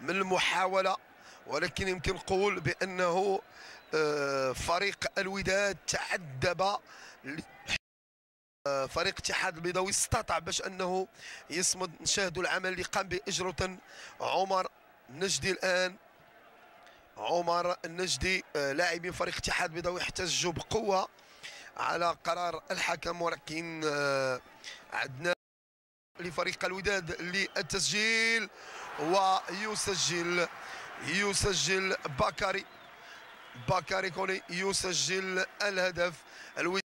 من المحاولة، ولكن يمكن نقول بأنه فريق الوداد تعذب. فريق الاتحاد البيضاوي استطاع باش انه يصمد. نشاهدوا العمل اللي قام به اجرة عمر النجدي. الان عمر النجدي لاعبين فريق الاتحاد البيضاوي احتجوا بقوة على قرار الحكم، ولكن عندنا لفريق الوداد للتسجيل، ويسجل بكاري كوني يسجل الهدف. الوداد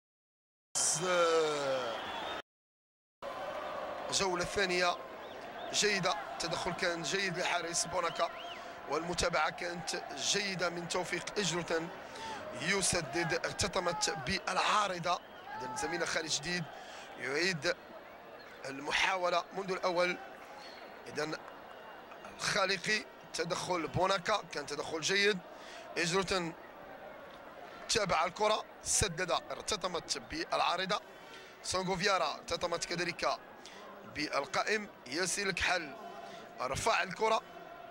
جولة ثانية جيدة، التدخل كان جيد لحارس بوناكا، والمتابعة كانت جيدة من توفيق إجرة يسدد، ارتطمت بالعارضة. إذا زميلنا خالد جديد يعيد المحاولة منذ الأول. إذا الخالقي تدخل بوناكا كان تدخل جيد. إجرة تابع الكرة، سدد، ارتطمت بالعارضة. سونغوفيارا ارتطمت كذلك بالقائم. ياسين الكحل رفع الكرة،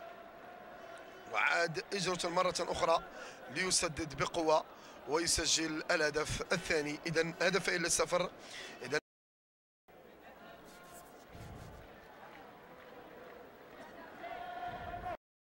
وعاد إجرة مرة أخرى ليسدد بقوة ويسجل الهدف الثاني. إذا هدفين للصفر. إذا